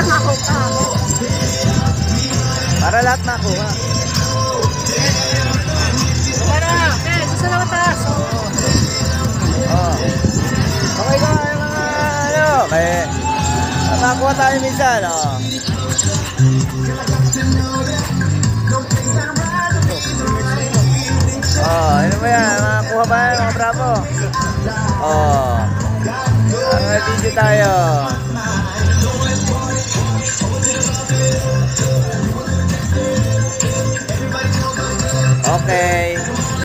Para lahat makuha. Gusto na mataas. Oh. Okay ka yung mga ano, may makuha tayo minsan, oh. Oh, ano ba yan? Makuha ba yan mga bravo? Oh. Ang video tayo. Okay.